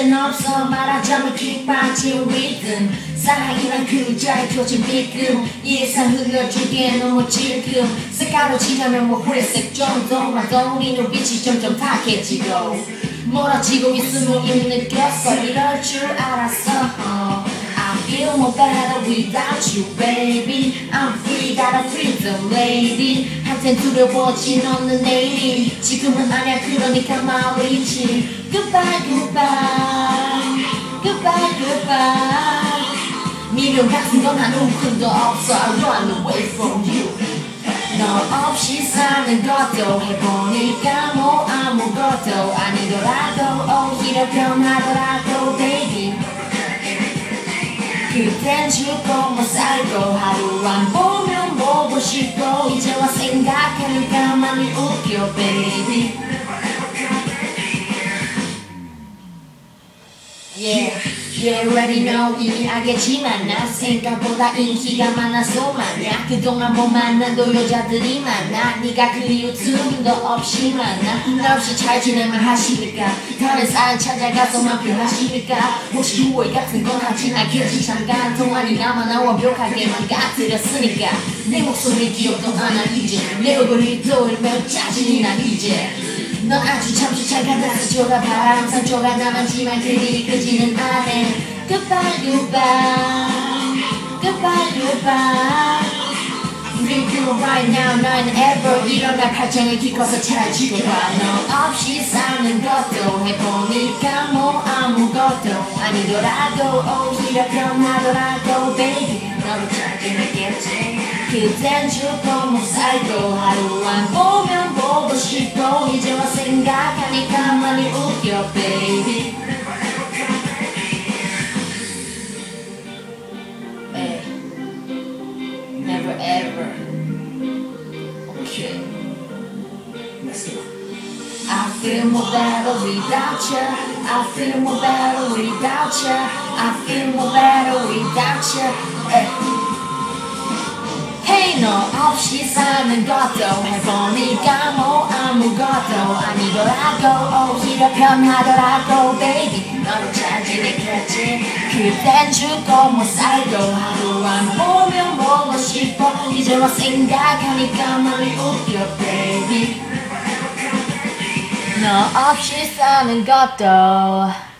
문제는 없어 말하자면 킥받친 리듬 사랑이란 글자에 켜진 비금 예상 흘려주기에 너무 질금 색깔로 칠하면 뭐 회색 정도만 떠오르는 눈빛이 점점 탁해지고 멀어지고 있음을 이미 느꼈어 이럴 줄 알았어 I feel more better without you baby I'm free got a freedom lady 한땐 두려워진 없는 내일이 지금은 아냐 그러니까 말이지 Goodbye goodbye Goodbye goodbye 미련 같은 건 한 움큼도 없어 I run away from you 너 없이 사는 것도 해보니까 뭐 아무것도 아니더라도 오히려 변하더라고 baby 그땐 죽고 못 살고 하루 안 보면 보고 싶고 이제와 생각하니까 많이 웃겨 baby Yeah, you already know 이미 알겠지만 나 생각보다 인기가 많아서 말야 그동안 못 만나도 여자들이 많아 네가 그리운 틈도 없이 만나 나 없이 잘 지내만 하시니까 다른 사람 찾아가서만 표하시니까 혹시 후회 같은 건 하진 않겠지 잠깐 동안이나마 나 완벽하게만 까뜨렸으니까 내 목소리 기억도 안 나 이제 내 얼굴이 떠오르면 짜증이 나 이제 넌 아주 참 착하다서 좋아봐 항상 좋아 남았지만 그리 크지는 않아 Goodbye goodbye Goodbye goodbye Dream cool right now none ever 일어나 발전을 기꿔서 잘 지켜봐 너 없이 사는 것도 해보니까 뭐 아무것도 아니더라도 오히려 변하더라고 baby 너를 잘 지내겠지 그땐 죽고 못 살고 하루 안 보면 보고 싶고 이제와 생각하니까 많이 웃겨 baby hey. Never ever Okay Let's go I feel more better without you I feel more better without you I feel more better without you hey. Hey 너 없이 사는 것도 해보니까 뭐 아무것도 아니더라고 오히려 변하더라고 baby 너를 잘 지내겠지 그땐 죽고 못 살고 하루 안 보면 보고 싶어 이제와 생각하니까 많이 웃겨 baby 너 없이 사는 것도